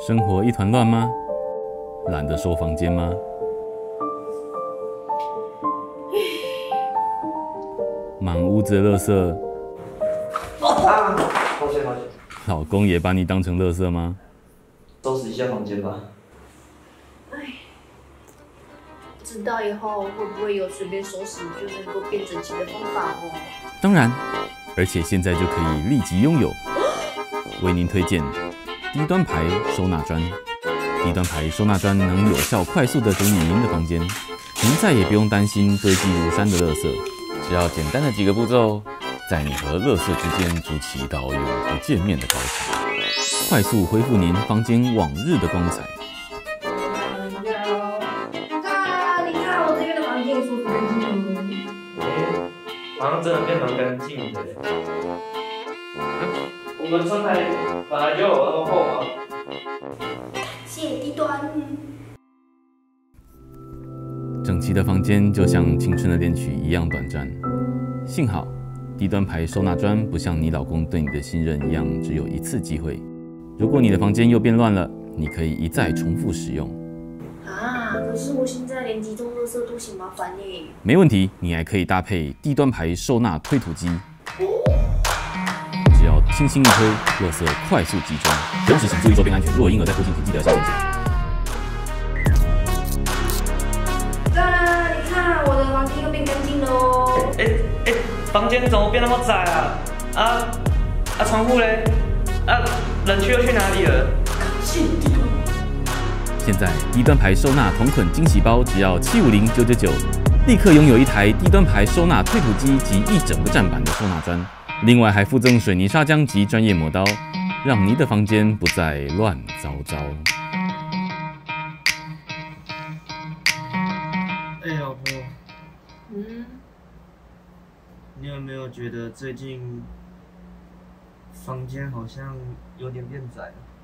生活一团乱吗？懒得收房间吗？满屋子的垃圾， 抱歉。 老公也把你当成垃圾吗？ 收拾一下房间吧。 不知道以后会不会有随便收拾就能够变整齐的方法哦？ 当然，而且现在就可以立即拥有。为您推荐低端牌收纳砖。低端牌收纳砖能有效快速地整理您的房间，您再也不用担心堆积如山的垃圾，只要简单的几个步骤，在你和垃圾之间筑起一道永不见面的高墙，快速恢复您房间往日的光彩。 你看我这边的房间舒服干净好像真的变蛮干净的。我们窗台本来就有那么厚吗？ 谢低端。 整齐的房间就像青春的恋曲一样短暂。幸好，低端牌收纳砖不像你老公对你的信任一样只有一次机会。如果你的房间又变乱了，你可以一再重复使用。 可是我现在连集中垃圾都嫌麻烦耶。 没问题，你还可以搭配低端牌收纳推土机。只要轻轻一推，垃圾快速集中。同时请注意周边安全，若有婴儿在附近，请记得先检查。 你看我的房间又变干净了哦。 房间怎么变那么窄啊？窗户嘞？冷气又去哪里了？ 现在低端牌收纳同捆惊喜包只要750-999，立刻拥有一台低端牌收纳推土机及一整个站板的收纳砖，另外还附赠水泥砂浆及专业磨刀，让你的房间不再乱糟糟。 老婆，你有没有觉得最近房间好像有点变窄了？